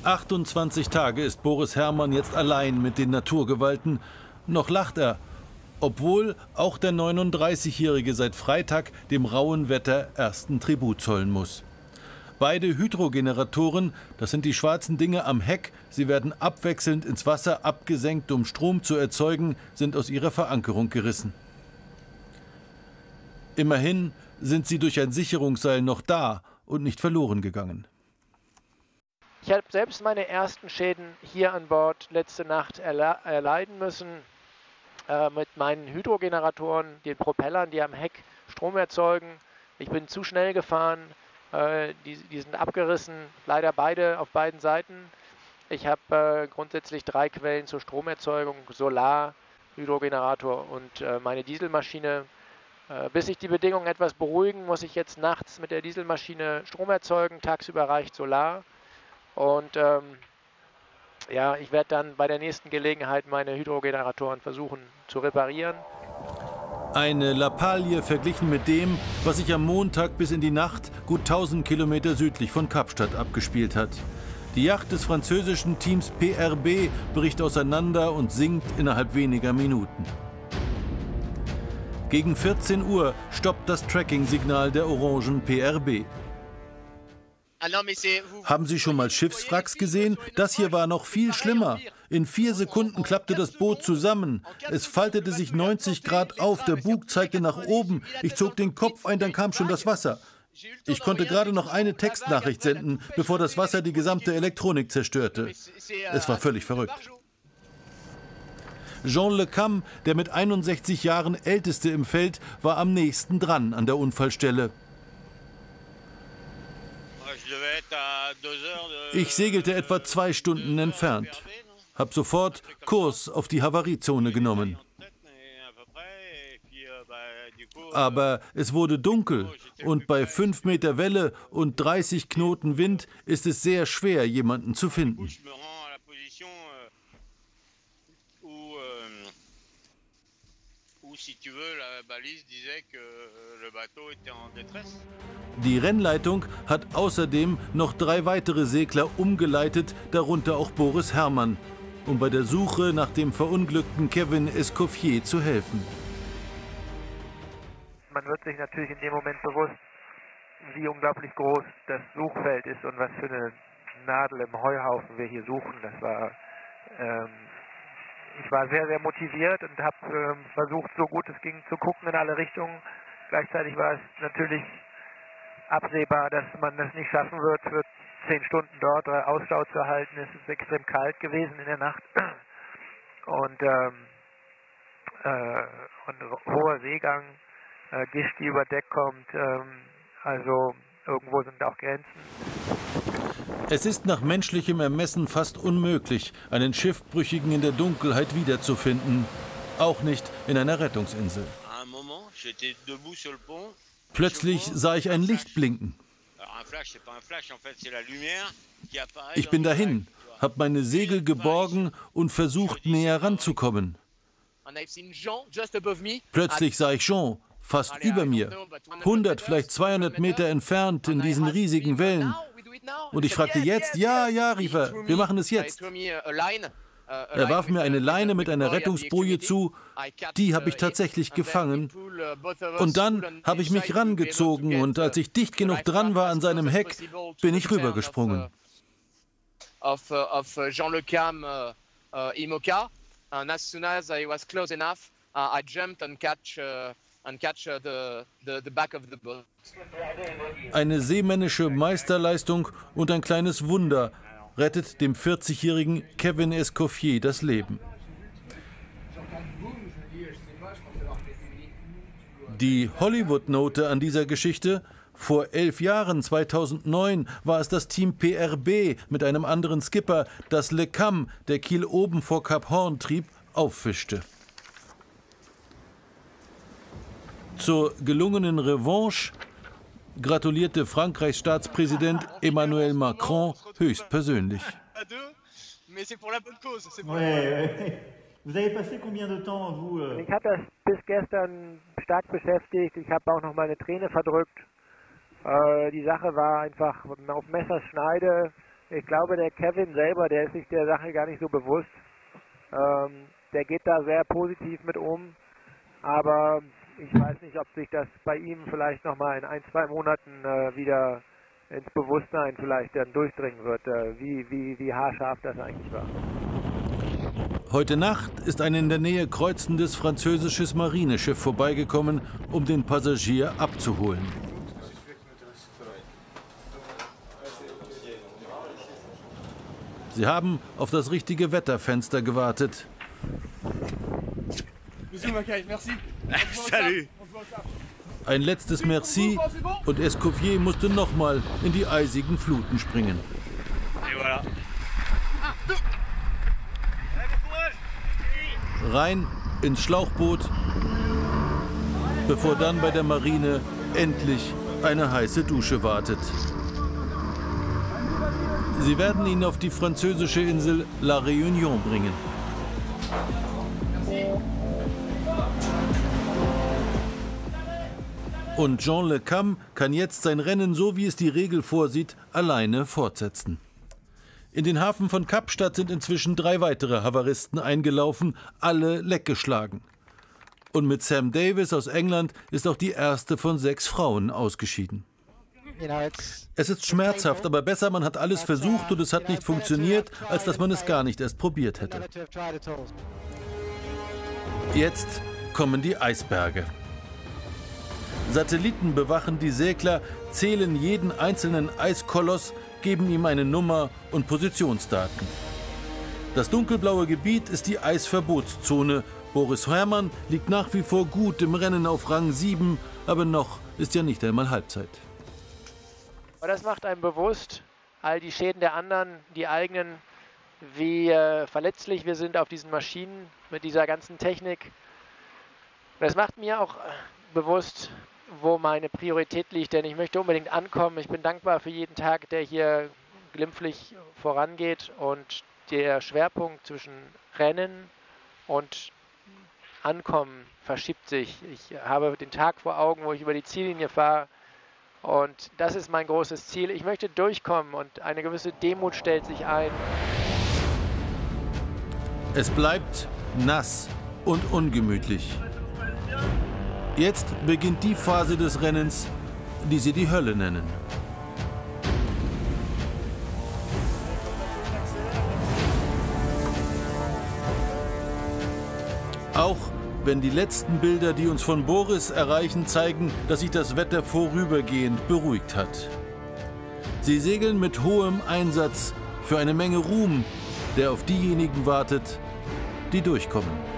28 Tage ist Boris Herrmann jetzt allein mit den Naturgewalten. Noch lacht er, obwohl auch der 39-Jährige seit Freitag dem rauen Wetter ersten Tribut zollen muss. Beide Hydrogeneratoren, das sind die schwarzen Dinge am Heck, sie werden abwechselnd ins Wasser abgesenkt, um Strom zu erzeugen, sind aus ihrer Verankerung gerissen. Immerhin sind sie durch ein Sicherungsseil noch da und nicht verloren gegangen. Ich habe selbst meine ersten Schäden hier an Bord letzte Nacht erleiden müssen mit meinen Hydrogeneratoren, den Propellern, die am Heck Strom erzeugen. Ich bin zu schnell gefahren, die sind abgerissen, leider beide auf beiden Seiten. Ich habe grundsätzlich 3 Quellen zur Stromerzeugung, Solar, Hydrogenerator und meine Dieselmaschine. Bis sich die Bedingungen etwas beruhigen, muss ich jetzt nachts mit der Dieselmaschine Strom erzeugen, tagsüber reicht Solar. Und ja, ich werde dann bei der nächsten Gelegenheit meine Hydrogeneratoren versuchen zu reparieren. Eine Lappalie verglichen mit dem, was sich am Montag bis in die Nacht gut 1000 Kilometer südlich von Kapstadt abgespielt hat. Die Yacht des französischen Teams PRB bricht auseinander und sinkt innerhalb weniger Minuten. Gegen 14 Uhr stoppt das Tracking-Signal der orangen PRB. Haben Sie schon mal Schiffswracks gesehen? Das hier war noch viel schlimmer. In 4 Sekunden klappte das Boot zusammen. Es faltete sich 90 Grad auf, der Bug zeigte nach oben. Ich zog den Kopf ein, dann kam schon das Wasser. Ich konnte gerade noch eine Textnachricht senden, bevor das Wasser die gesamte Elektronik zerstörte. Es war völlig verrückt. Jean Le Cam, der mit 61 Jahren älteste im Feld, war am nächsten dran an der Unfallstelle. Ich segelte etwa 2 Stunden entfernt, habe sofort Kurs auf die Havariezone genommen. Aber es wurde dunkel und bei 5 Meter Welle und 30 Knoten Wind ist es sehr schwer, jemanden zu finden. Die Rennleitung hat außerdem noch 3 weitere Segler umgeleitet, darunter auch Boris Herrmann, um bei der Suche nach dem verunglückten Kevin Escoffier zu helfen. Man wird sich natürlich in dem Moment bewusst, wie unglaublich groß das Suchfeld ist und was für eine Nadel im Heuhaufen wir hier suchen. Ich war sehr, sehr motiviert und habe versucht, so gut es ging, zu gucken in alle Richtungen. Gleichzeitig war es natürlich absehbar, dass man das nicht schaffen wird, für 10 Stunden dort Ausschau zu halten. Es ist extrem kalt gewesen in der Nacht und hoher Seegang, Gischt, die über Deck kommt. Also irgendwo sind auch Grenzen. Es ist nach menschlichem Ermessen fast unmöglich, einen Schiffbrüchigen in der Dunkelheit wiederzufinden. Auch nicht in einer Rettungsinsel. Plötzlich sah ich ein Licht blinken. Ich bin dahin, habe meine Segel geborgen und versucht, näher ranzukommen. Plötzlich sah ich Jean, fast über mir, 100, vielleicht 200 Meter entfernt in diesen riesigen Wellen. Und ich fragte jetzt, ja, rief er, wir machen es jetzt. Er warf mir eine Leine mit einer Rettungsboje zu, die habe ich tatsächlich gefangen. Und dann habe ich mich rangezogen und als ich dicht genug dran war an seinem Heck, bin ich rübergesprungen. Jean Le Cam IMOCA, and as soon as I was close enough, I jumped and catch the back of the boat. Eine seemännische Meisterleistung und ein kleines Wunder rettet dem 40-jährigen Kevin Escoffier das Leben. Die Hollywood-Note an dieser Geschichte: Vor 11 Jahren, 2009, war es das Team PRB mit einem anderen Skipper, das Le Cam, der Kiel oben vor Kap Horn trieb, auffischte. Zur gelungenen Revanche gratulierte Frankreichs Staatspräsident Emmanuel Macron höchstpersönlich. Ich habe das bis gestern stark beschäftigt. Ich habe auch noch mal eine Träne verdrückt. Die Sache war einfach auf Messerschneide. Ich glaube, der Kevin selber, der ist sich der Sache gar nicht so bewusst. Der geht da sehr positiv mit um, aber ich weiß nicht, ob sich das bei ihm vielleicht nochmal in 1-2 Monaten wieder ins Bewusstsein vielleicht dann durchdringen wird, wie haarscharf das eigentlich war. Heute Nacht ist ein in der Nähe kreuzendes französisches Marineschiff vorbeigekommen, um den Passagier abzuholen. Sie haben auf das richtige Wetterfenster gewartet. Ein letztes Merci und Escoffier musste nochmal in die eisigen Fluten springen. Rein ins Schlauchboot, bevor dann bei der Marine endlich eine heiße Dusche wartet. Sie werden ihn auf die französische Insel La Réunion bringen. Und Jean Le Cam kann jetzt sein Rennen, so wie es die Regel vorsieht, alleine fortsetzen. In den Hafen von Kapstadt sind inzwischen 3 weitere Havaristen eingelaufen, alle leckgeschlagen. Und mit Sam Davis aus England ist auch die erste von 6 Frauen ausgeschieden. Es ist schmerzhaft, aber besser, man hat alles versucht und es hat nicht funktioniert, als dass man es gar nicht erst probiert hätte. Jetzt kommen die Eisberge. Satelliten bewachen die Segler, zählen jeden einzelnen Eiskoloss, geben ihm eine Nummer und Positionsdaten. Das dunkelblaue Gebiet ist die Eisverbotszone. Boris Herrmann liegt nach wie vor gut im Rennen auf Rang 7, aber noch ist ja nicht einmal Halbzeit. Das macht einem bewusst, all die Schäden der anderen, die eigenen, wie verletzlich wir sind auf diesen Maschinen mit dieser ganzen Technik. Das macht mir auch bewusst, wo meine Priorität liegt, denn ich möchte unbedingt ankommen. Ich bin dankbar für jeden Tag, der hier glimpflich vorangeht, und der Schwerpunkt zwischen Rennen und Ankommen verschiebt sich. Ich habe den Tag vor Augen, wo ich über die Ziellinie fahre, und das ist mein großes Ziel. Ich möchte durchkommen und eine gewisse Demut stellt sich ein. Es bleibt nass und ungemütlich. Jetzt beginnt die Phase des Rennens, die sie die Hölle nennen. Auch wenn die letzten Bilder, die uns von Boris erreichen, zeigen, dass sich das Wetter vorübergehend beruhigt hat. Sie segeln mit hohem Einsatz für eine Menge Ruhm, der auf diejenigen wartet, die durchkommen.